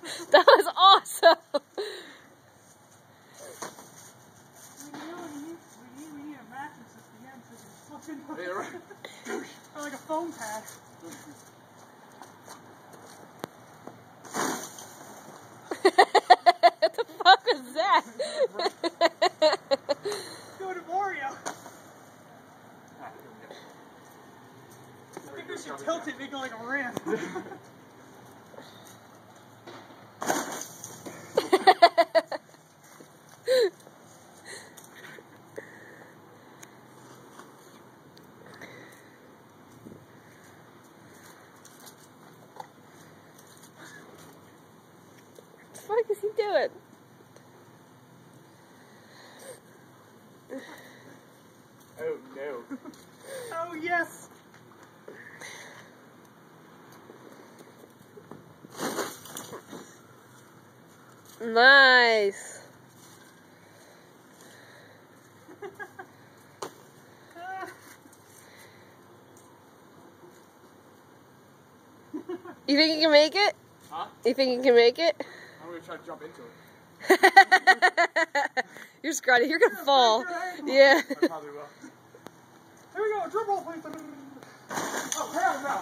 That was awesome. We need a mattress at the end because it's flipping. Yeah, right. Or like a foam pad. What the fuck was that? Go to Mario. I think we should tilt it, make it like a ramp. What the fuck is he doing? Oh no. Oh yes. Nice. You think you can make it? Huh? You think you can make it? I'm gonna try to jump into it. You're scrawny. You're gonna fall. Yeah. I probably will. Here we go. Drum roll, please. Oh hell no!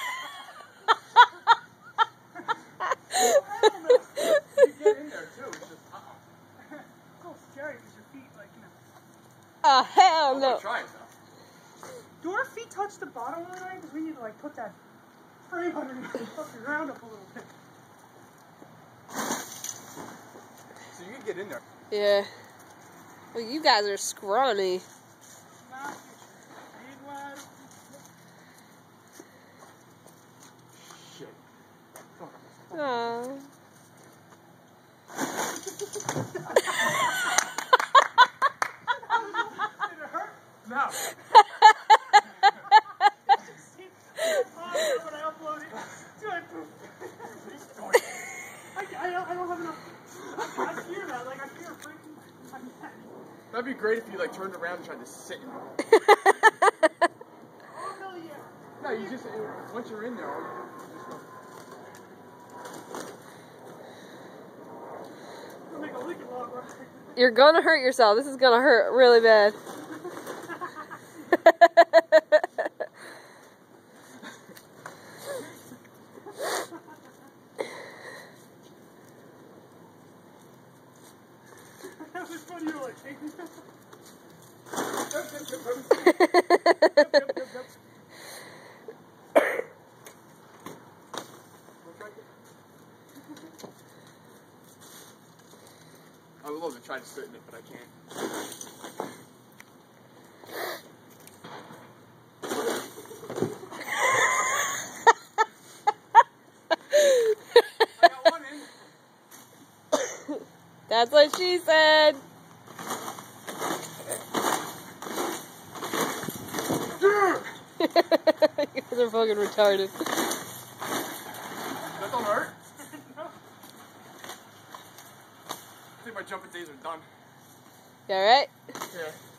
Hell no. You get in there too. It's just It's a little scary because your feet, like, you know. Oh hell I'm no. gonna try it though. Do our feet touch the bottom of the ring? Because we need to, like, put that frame underneath and fuck the ground up a little bit. So you can get in there. Yeah. Well, you guys are scrawny. Not big wide. Shit. Aww. Did it hurt? No. When I upload it, it's like, I don't have enough. I fear that. Like, I fear breaking my neck. That'd be great if you like turned around and tried to sit in it. Oh, hell yeah. No, you just once you're in there, all you It'll make a leaking log, right? You're gonna hurt yourself. This is gonna hurt really bad. That was funny. You were like, hey. I would love to try to sit in it, but I can't. I got one in. That's what she said. You guys are fucking retarded. That don't hurt? I think my jumping days are done. You alright? Yeah.